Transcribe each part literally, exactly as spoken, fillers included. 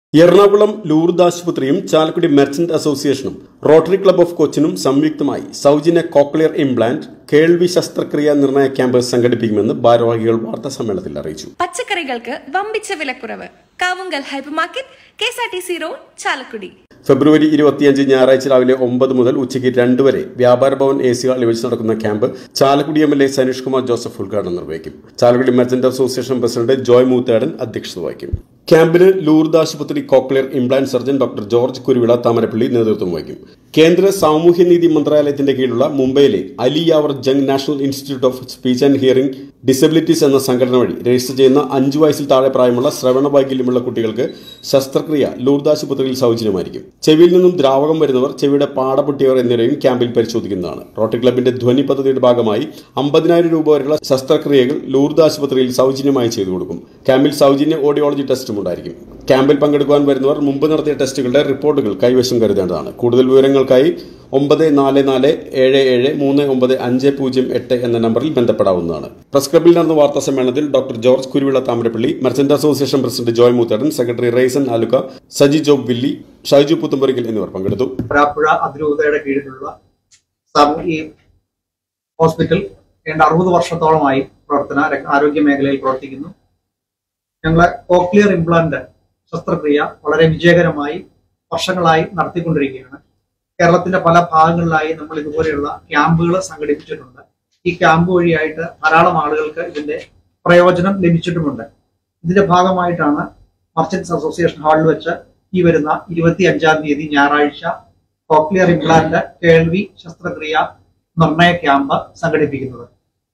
Ernakulam Lourdes ആശുപത്രിയും Chalakudy merchant അസോസിയേഷനും rotary club of കൊച്ചിനും സംയുക്തമായി സൗജന്യ കോക്ലിയർ ഇംപ്ലാന്റ് കേൾവി ശസ്ത്രക്രിയാ നിർണയ ക്യാമ്പ് സംഘടിപ്പിക്കുമെന്ന് ഭാരവാഹികൾ വാർത്താ സമ്മേളനത്തിൽ അറിയിച്ചു. പച്ചക്കറികൾക്ക് വമ്പിച്ച വിലക്കുറവ്. Kavungal hypermarket, K S R T C road, Chalakudy. ഫെബ്രുവരി ഇരുപത്തിയഞ്ച് ഞായറാഴ്ച രാവിലെ ഒമ്പത് മുതൽ ഉച്ചയ്ക്ക് രണ്ട് വരെ വ്യാപാര ഭവൻ എ സി ഹാളിൽ വെച്ച് നടക്കുന്ന camp Chalakudy M L A Saneesh Kumar Joseph ഉദ്ഘാടനം നിർവഹിക്കും. Chalakudy merchant association president Joy Moothedan അധ്യക്ഷത വഹിക്കും. ക്യാമ്പിന് ലൂർദ് ആശുപത്രി cochlear implant surgeon doctor George Kuruvila Thamarappally നേതൃത്വം വഹിക്കും. കേന്ദ്ര സാമൂഹ്യനീതി മന്ത്രാലയത്തിന്റെ കീഴിലുള്ള മുംബൈയിലെ Ali Yavar Jung national institute of speech and hearing disabilities എന്ന സംഘടന വഴി രജിസ്റ്റർ ചെയ്യുന്ന അഞ്ചു വയസ്സിൽ താഴെ പ്രായമുള്ള ശ്രവണ വൈകല്യമുള്ള കുട്ടികൾക്ക് ശസ്ത്രക്രിയ ലൂർദ് ആശുപത്രിയിൽ സൗജന്യമായിരിക്കും. ചെവിയിൽ നിന്നും ദ്രാവകം വരുന്നവർ, ചെവിയുടെ പാട പൊട്ടിയവർ എന്നിവരെയും ക്യാമ്പിൽ പരിശോധിക്കുന്നതാണ്. റോട്ടറി ക്ലബിന്റെ ധ്വനി പദ്ധതിയുടെ ഭാഗമായി അമ്പതിനായിരം രൂപ വരെയുള്ള ശസ്ത്രക്രിയകൾ ലൂർദ് ആശുപത്രിയിൽ സൗജന്യമായി ചെയ്തു കൊടുക്കും. ക്യാമ്പിൽ സൗജന്യ ഓഡിയോളജി ടെസ്റ്റും ഉണ്ടായിരിക്കും. ക്യാമ്പിൽ പങ്കെടുക്കുവാൻ വരുന്നവർ മുമ്പ് നടത്തിയ ടെസ്റ്റുകളുടെ റിപ്പോർട്ടുകൾ കൈവശം കരുതേണ്ടതാണ്. കൂടുതൽ വിവരങ്ങൾക്കായി ഒമ്പത് നാല് നാല് ഏഴ് ഏഴ് മൂന്ന് ഒമ്പത് അഞ്ച് പൂജ്യം എട്ട് എന്ന നമ്പറിൽ ബന്ധപ്പെടാവുന്നതാണ്. പ്രസ് ക്ലബിൽ നടന്ന വാർത്താ സമ്മേളനത്തിൽ doctor George Kuruvila Thamarappally, merchant association president Joy Moothedan, secretary Raisen Alukka, Saji Job Villy, Shaiju Puthumporikkal എന്നിവർ പങ്കെടുത്തു. വരാപ്പുഴ അതിരൂപതയുടെ കീഴിലുള്ള സാമൂഹ്യ ഹോസ്പിറ്റൽ ഏതാണ്ട് അറുപത് വർഷത്തോളമായി പ്രവർത്തന ആരോഗ്യ മേഖലയിൽ പ്രവർത്തിക്കുന്നു. ഞങ്ങളെ കോക്ലിയർ ഇംപ്ലാന്റ് ശസ്ത്രക്രിയ വളരെ വിജയകരമായി വർഷങ്ങളായി നടത്തിക്കൊണ്ടിരിക്കുകയാണ്. കേരളത്തിന്റെ പല ഭാഗങ്ങളിലായി നമ്മൾ ഇതുപോലെയുള്ള ക്യാമ്പുകൾ സംഘടിപ്പിച്ചിട്ടുണ്ട്. ഈ ക്യാമ്പ് വഴിയായിട്ട് ധാരാളം ആളുകൾക്ക് ഇതിന്റെ പ്രയോജനം ലഭിച്ചിട്ടുമുണ്ട്. ഇതിന്റെ ഭാഗമായിട്ടാണ് മെർച്ചന്റ്സ് അസോസിയേഷൻ ഹാളിൽ വെച്ച് ഈ വരുന്ന ഇരുപത്തി അഞ്ചാം തീയതി ഞായറാഴ്ച കോക്ലിയർ ഇംപ്ലാന്റ് കേൾവി ശസ്ത്രക്രിയ നിർണയ ക്യാമ്പ് സംഘടിപ്പിക്കുന്നത്.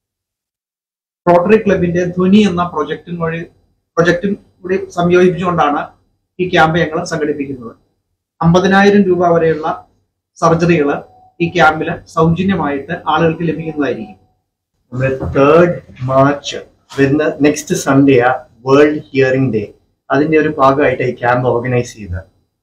റോട്ടറി ക്ലബിന്റെ ധ്വനി എന്ന പ്രൊജക്ടിൻ വഴി പ്രൊജക്ടും കൂടി സംയോജിപ്പിച്ചുകൊണ്ടാണ് ഈ ക്യാമ്പ് ഞങ്ങൾ സംഘടിപ്പിക്കുന്നത്. അമ്പതിനായിരം രൂപ വരെയുള്ള സർജറികൾ ഈ ക്യാമ്പിൽ സൗജന്യമായിട്ട് ആളുകൾക്ക് ലഭിക്കുന്നതായിരിക്കും. നമ്മുടെ തേർഡ് മാർച്ച് വരുന്ന നെക്സ്റ്റ് സൺഡേ ആ വേൾഡ് ഹിയറിംഗ് ഡേ, അതിന്റെ ഒരു ഭാഗമായിട്ട് ഈ ക്യാമ്പ് ഓർഗനൈസ് ചെയ്ത്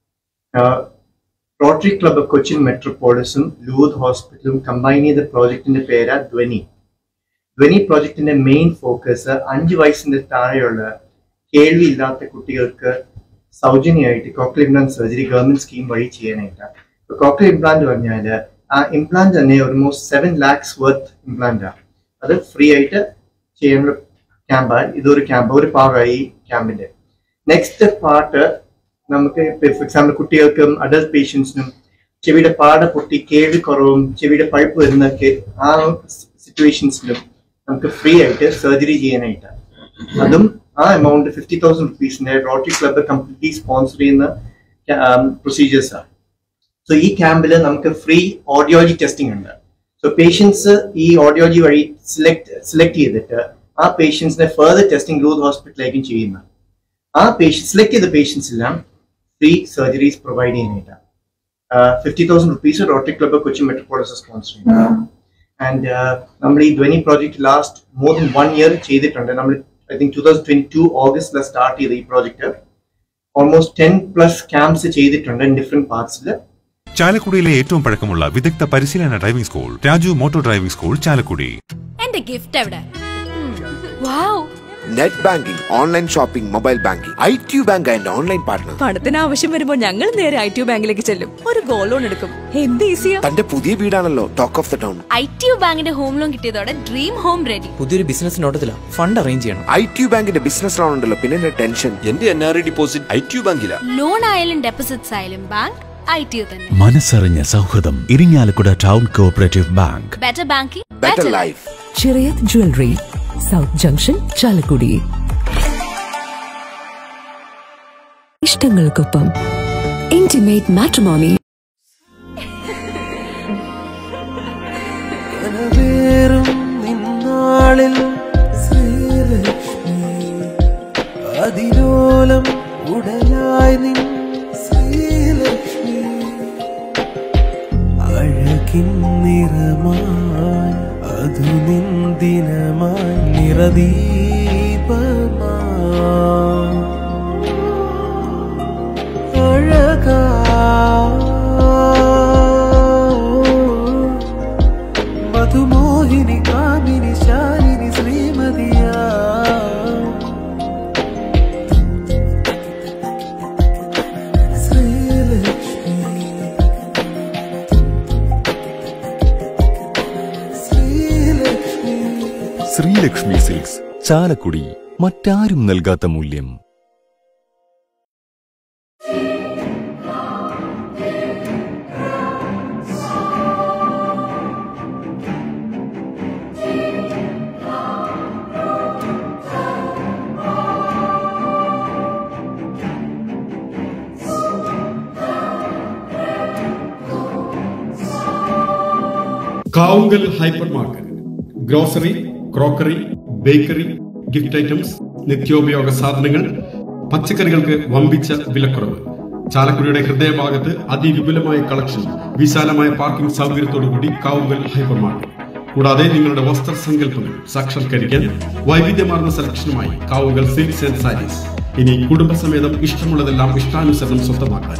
റോട്ടറി ക്ലബ് കൊച്ചിൻ മെട്രോപോളിസും ലൂർദ് ഹോസ്പിറ്റലും കമ്പൈൻ ചെയ്ത പ്രോജക്റ്റിന്റെ പേര് ധ്വനി. ധ്വനി പ്രോജക്റ്റിന്റെ മെയിൻ ഫോക്കസ് അഞ്ച് വയസ്സിന്റെ താഴെയുള്ള കേൾവി ഇല്ലാത്ത കുട്ടികൾക്ക് സൗജന്യമായിട്ട് cochlear implant surgery government scheme വഴി ചെയ്യാനായിട്ടാണ്. കോക്ലിയർ ഇംപ്ലാന്റ് പറഞ്ഞാൽ ആ ഇംപ്ലാന്റ് തന്നെ almost seven lakhs worth implant ആണ്. അത് ഫ്രീ ആയിട്ട് ചെയ്യേണ്ട ക്യാമ്പാണ്. ഇതൊരു ക്യാമ്പ് ഒരു ഭാഗമായി ക്യാമ്പിന്റെ. നെക്സ്റ്റ് പാർട്ട് നമുക്ക് ഫോർ എക്സാമ്പിൾ കുട്ടികൾക്കും അഡൽട്ട് പേഷ്യൻസിനും ചെവിയുടെ പാട പൊട്ടി കേൾവി കുറവും ചെവിയുടെ പഴുപ്പ് വരുന്ന ആ സിറ്റുവേഷൻസിലും നമുക്ക് ഫ്രീ ആയിട്ട് സർജറി ചെയ്യാനായിട്ടാണ്. അതും ആ എമൗണ്ട് ഫിഫ്റ്റി തൗസൻഡ് റുപ്പീസിന്റെ റോട്ടറി ക്ലബ് കംപ്ലീറ്റ്ലി സ്പോൺസർ ചെയ്യുന്ന പ്രൊസീജിയേഴ്സ് ആണ്. സോ ഈ ക്യാമ്പിൽ നമുക്ക് ഫ്രീ ഓഡിയോളജി ടെസ്റ്റിംഗ് ഉണ്ട്. സോ പേഷ്യൻസ് ഈ ഓഡിയോളജി വഴി സെലക്ട് സെലക്ട് ചെയ്തിട്ട് ആ പേഷ്യൻസിനെ ഫർദർ ടെസ്റ്റിംഗ് ലൂർദ് ഹോസ്പിറ്റലിലേക്കും ചെയ്യുന്ന ആ പേഷ്യൻ സെലക്ട് ചെയ്ത പേഷ്യൻസ് എല്ലാം ഫ്രീ സർജറീസ് പ്രൊവൈഡ് ചെയ്യാനായിട്ടാണ്. Fifty thousand rupees rotary club Kochi metropolis sponsor ചെയ്യുന്നത്. ആൻഡ് നമ്മൾ ഈ Dhwani project last more than one year ചെയ്തിട്ടുണ്ട്. നമ്മൾ I think twenty twenty-two ഓഗസ്റ്റിൽ സ്റ്റാർട്ട് ചെയ്ത ഈ project almost ten plus camps ചെയ്തിട്ടുണ്ട് ഇൻ ഡിഫറെന്റ് പാർട്സിൽ. ചാലക്കുടിയിലെ ഏറ്റവും പഴക്കമുള്ള വിദഗ്ധ പരിശീലന driving school Raju motor driving school ചാലക്കുടി. എന്റെ ഗിഫ്റ്റ് എവിടെ? Wow! Net banking, online shopping, mobile banking, I T U bank and online partner. പണത്തിന് ആവശ്യം വരുമ്പോൾ ഞങ്ങൾ നേരെ ഐ ടി യു ബാങ്കിലേക്ക് ചെല്ലും. ഒരു ഗോൾഡ് ലോൺ എടുക്കും. എന്ത് ഈസിയാ! തന്റെ പുതിയ വീടാണല്ലോ talk of the town. I T U ബാങ്കിന്റെ ഹോം ലോൺ കിട്ടിയതോടെ ഡ്രീം ഹോം റെഡി. പുതിയൊരു ബിസിനസ് നോട്ടത്തിലാ, ഫണ്ട് അറേഞ്ച് ചെയ്യണം. ഐ ടി യു ബാങ്കിന്റെ ബിസിനസ് ലോൺ ഉണ്ടല്ലോ, പിന്നെ ടെൻഷൻ. എന്റെ N R I deposit I T U ബാങ്കിലാ. ലോൺ ആയാലും ഡെപ്പോസിറ്റ്സ് ആയാലും ബാങ്ക് ഐ ടി യു തന്നെ. മനസ്സറിഞ്ഞ സൗഹൃദം Irinjalakuda town cooperative bank. Better banking, better life. Chirayath jewellery, south junction, Chalakudy. ഇഷ്ടങ്ങൾക്കൊപ്പം ഇന്റിമേറ്റ് മാട്രിമോണി. അതിലോലം ഉടലായി നിൻ ശ്രീലക്ഷ്മി, അഴകിൻ നിറമായി അതു നിൻ ദിനമായി നിറദീപമായി അഴകാ മധുമോഹിനി കാമിനി ശാലിനി ശ്രീമതിയാ ശ്രീലക്ഷ്മി സിൽക്സ് ചാലക്കുടി, മറ്റാരും നൽകാത്ത മൂല്യം. Kavungal hypermarket, grocery, crockery, bakery, gift items, നിത്യോപയോഗ സാധനങ്ങൾ, പച്ചക്കറികൾക്ക് വമ്പിച്ച വിലക്കുറവ്. ചാലക്കുടിയുടെ ഹൃദയഭാഗത്ത് അതിവിപുലമായ കളക്ഷൻ, വിശാലമായ പാർക്കിംഗ് സൗകര്യത്തോടുകൂടി കാവുങ്കൽ ഹൈപ്പർ മാർക്കറ്റ്. കൂടാതെ നിങ്ങളുടെ വസ്ത്രസങ്കല്പങ്ങൾ സാക്ഷാത്കരിക്കാൻ വൈവിധ്യമാർന്ന സെലക്ഷനുമായി കാവുങ്കൽ സിൽക്സ് ആൻഡ് സാരീസ്. ഇനി കുടുംബസമേതം ഇഷ്ടമുള്ളതെല്ലാം ഇഷ്ടാനുസരണം സ്വന്തമാക്കാൻ.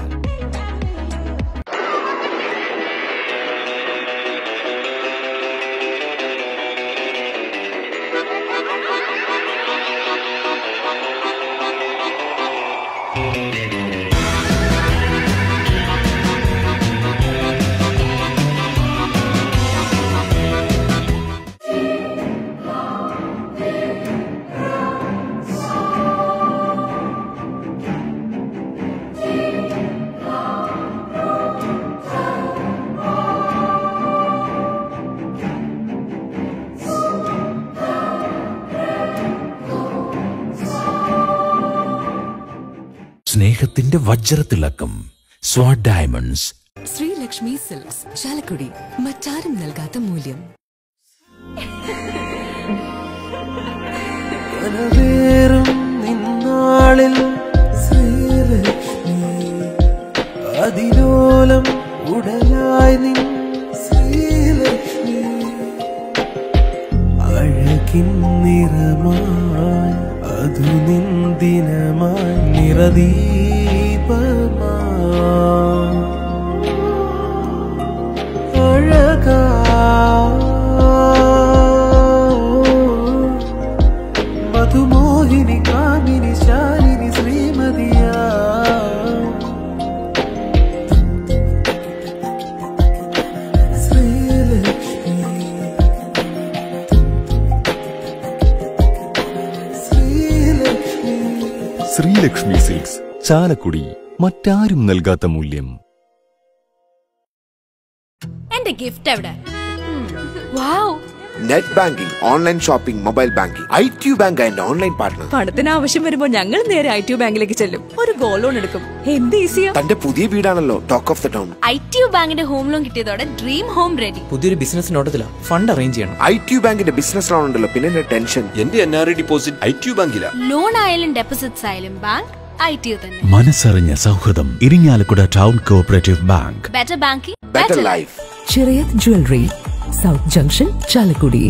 സ്നേഹത്തിന്റെ വജ്രത്തിളക്കം സ്വാഡ് ഡയമണ്ട്സ്. ശ്രീലക്ഷ്മി സിൽക്സ് ചാലക്കുടി, മറ്റാരും നൽകാത്ത മൂല്യം. നിന്നാളിൽ ശ്രീലക്ഷ്മി അതിലോലം ഉടലായി നിൻ ശ്രീലക്ഷ്മി അഴകിൻ നിറമായി അതു നിന്ദിനമായി നിറദീപമായി അഴകാ മധുമോഹിനി കാമിനി ശാലിനി ശ്രീമതിയാ ശ്രീലക്ഷ്മി ശ്രീലക്ഷ്മി ശ്രീലക്ഷ്മി സിൽക്സ് ചാലക്കുടി, മറ്റാരും നൽകാത്ത മൂല്യം. എന്റെ ഗിഫ്റ്റ് എവിടെ? Wow! Net banking, online shopping, mobile banking, I T U bank and online partner. പണത്തിന് ആവശ്യം വരുമ്പോൾ ഞങ്ങൾ നേരെ ഐ ടി യു ബാങ്കിലേക്ക് ചെല്ലും. ഒരു ഗോൾഡ് ലോൺ എടുക്കും. എന്ത് ഈസിയാ! തന്റെ പുതിയ വീടാണല്ലോ talk of the town. I T U ബാങ്കിന്റെ ഹോം ലോൺ കിട്ടിയതോടെ ഡ്രീം ഹോം റെഡി. പുതിയൊരു ബിസിനസ് നോട്ടത്തില ഫണ്ട് അറേഞ്ച് ചെയ്യണം. ഐ ടി യു ബാങ്കിന്റെ ബിസിനസ് ലോൺ ഉണ്ടല്ലോ, പിന്നെ ടെൻഷൻ. എന്റെ N R I deposit I T U ബാങ്കിലാ. ലോൺ ആയാലും ഡെപ്പോസിറ്റ്സ് ആയാലും ബാങ്ക് ഐ ടി യു തന്നെ. മനസ്സറിഞ്ഞ സൗഹൃദം Irinjalakuda town cooperative bank. Better banking, better life. Chirayath jewellery, south junction, Chalakudy.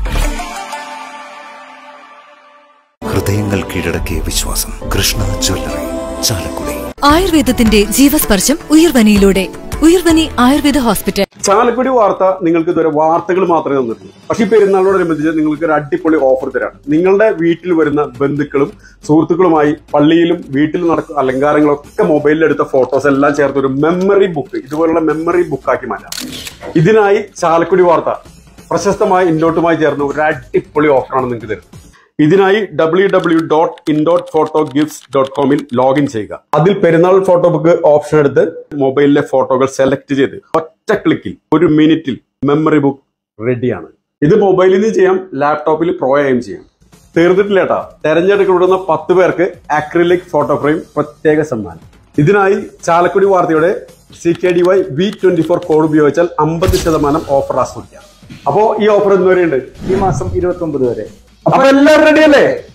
ഹൃദയങ്ങൾ കീഴടക്കിയ വിശ്വാസം, കൃഷ്ണ ജ്വല്ലറി, ചാലക്കുടി. ആയുർവേദത്തിന്റെ ജീവസ്പർശം ഉയർവനിയിലൂടെ. ഉയർവനി ആയുർവേദ ഹോസ്പിറ്റൽ. ചാലക്കുടി വാർത്ത നിങ്ങൾക്ക് ഇതുവരെ വാർത്തകൾ മാത്രമേ തന്നിട്ടുള്ളൂ. പക്ഷേ ഈ പെരുന്നാളോടനുബന്ധിച്ച് നിങ്ങൾക്ക് ഒരു അടിപൊളി ഓഫർ തരാണ്. നിങ്ങളുടെ വീട്ടിൽ വരുന്ന ബന്ധുക്കളും സുഹൃത്തുക്കളുമായി പള്ളിയിലും വീട്ടിൽ നടക്കുന്ന അലങ്കാരങ്ങളൊക്കെ മൊബൈലിൽ എടുത്ത ഫോട്ടോസ് എല്ലാം ചേർത്ത് ഒരു മെമ്മറി ബുക്ക്, ഇതുപോലുള്ള മെമ്മറി ബുക്കാക്കി മാറ്റാം. ഇതിനായി ചാലക്കുടി വാർത്ത പ്രശസ്തമായ ഇൻഡോട്ടുമായി ചേർന്ന് ഒരു അടിപൊളി ഓഫറാണ് നിങ്ങൾക്ക് തരുന്നത്. ഇതിനായി W W dot in dot photo gifts dot കോമിൽ ലോഗിൻ ചെയ്യുക. അതിൽ പെരുന്നാൾ ഫോട്ടോ ബുക്ക് ഓപ്ഷൻ എടുത്ത് മൊബൈലിലെ ഫോട്ടോകൾ സെലക്ട് ചെയ്ത് ഒറ്റ ക്ലിക്കിൽ ഒരു മിനിറ്റിൽ മെമ്മറി ബുക്ക് റെഡിയാണ്. ഇത് മൊബൈലിൽ നിന്ന് ചെയ്യാം, ലാപ്ടോപ്പിൽ പ്രോ ആയും ചെയ്യാം. തീർന്നിട്ടില്ല കേട്ടാ, തെരഞ്ഞെടുക്കപ്പെടുന്ന പത്ത് പേർക്ക് ആക്രിലിക് ഫോട്ടോ ഫ്രെയിം പ്രത്യേക സമ്മാനം. ഇതിനായി ചാലക്കുടി വാർത്തയുടെ C K D Y V twenty four code ഉപയോഗിച്ചാൽ അമ്പത് ശതമാനം ഓഫർ ആസ്വദിക്കാം. അപ്പോ ഈ ഓഫർ ഇന്നുവരെയുണ്ട്, ഈ മാസം ഇരുപത്തി ഒമ്പത് വരെ. അപ്പൊ എല്ലാവരും റെഡിയല്ലേ?